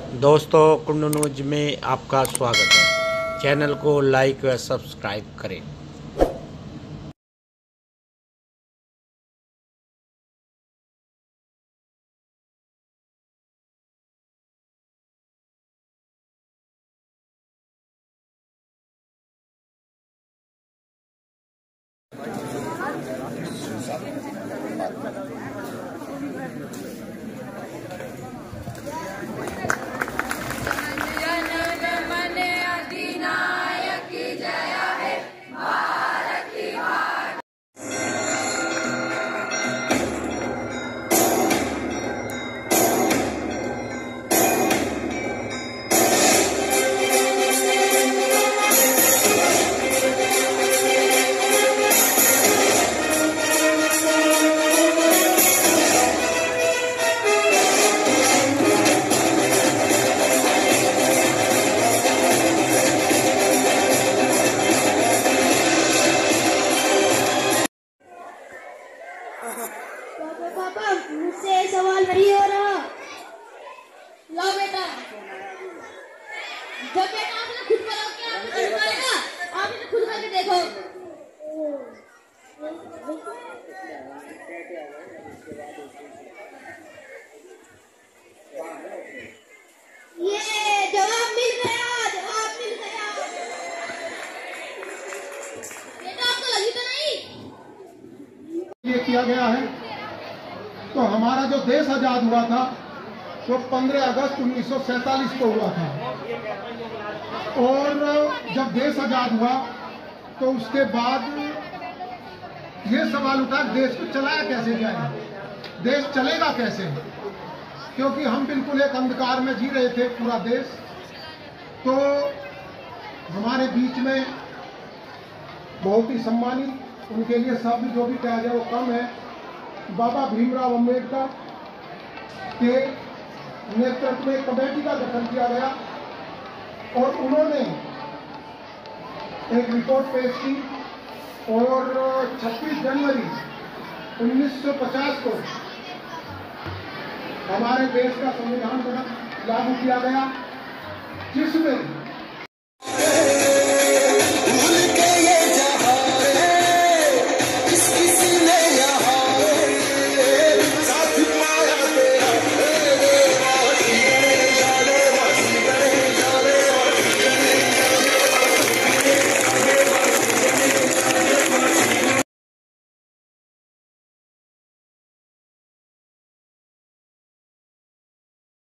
दोस्तों, कुंडू न्यूज में आपका स्वागत है। चैनल को लाइक व सब्सक्राइब करें। पापा मुझसे सवाल नहीं हो रहा। लो बेटा, जब बेटा आपने खुद करोगे आपने खुद करके देखो। ये जवाब मिल गया, जवाब मिल गया। बेटा आपको लगी तो नहीं? ये किया गया है। तो हमारा जो देश आजाद हुआ था वो 15 अगस्त 1947 को हुआ था। और जब देश आजाद हुआ तो उसके बाद ये सवाल उठा, देश को चलाया कैसे जाए, देश चलेगा कैसे, क्योंकि हम बिल्कुल एक अंधकार में जी रहे थे पूरा देश। तो हमारे बीच में बहुत ही सम्मानित, उनके लिए शब्द जो भी कहा जाए वो कम है, बाबा भीमराव अम्बेडकर के नेतृत्व में कमेटी का गठन किया गया और उन्होंने एक रिपोर्ट पेश की और 26 जनवरी 1950 को हमारे देश का संविधान लागू किया गया, जिसमें